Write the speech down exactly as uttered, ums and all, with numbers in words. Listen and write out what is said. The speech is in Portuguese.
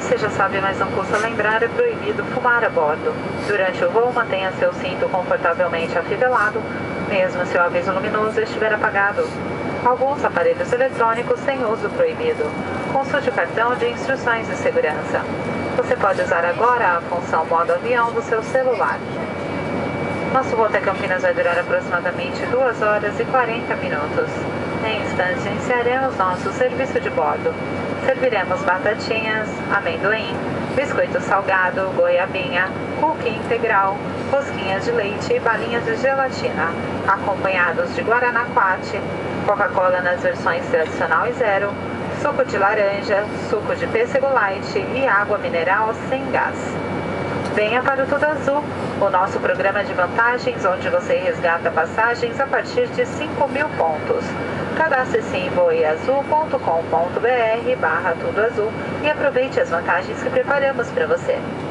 Você já sabe, mas não custa lembrar, é proibido fumar a bordo. Durante o voo, mantenha seu cinto confortavelmente afivelado, mesmo se o aviso luminoso estiver apagado. Alguns aparelhos eletrônicos têm uso proibido. Consulte o cartão de instruções de segurança. Você pode usar agora a função modo avião do seu celular. Nosso voo até Campinas vai durar aproximadamente duas horas e quarenta minutos. Em instantes, iniciaremos nosso serviço de bordo. Serviremos batatinhas, amendoim, biscoito salgado, goiabinha, cookie integral, rosquinhas de leite e balinhas de gelatina, acompanhados de guaraná quate, Coca-Cola nas versões tradicional e zero, suco de laranja, suco de pêssego light e água mineral sem gás. Venha para o Tudo Azul, o nosso programa de vantagens onde você resgata passagens a partir de cinco mil pontos. Cadastre-se em voeazul ponto com ponto br barra Tudo Azul e aproveite as vantagens que preparamos para você.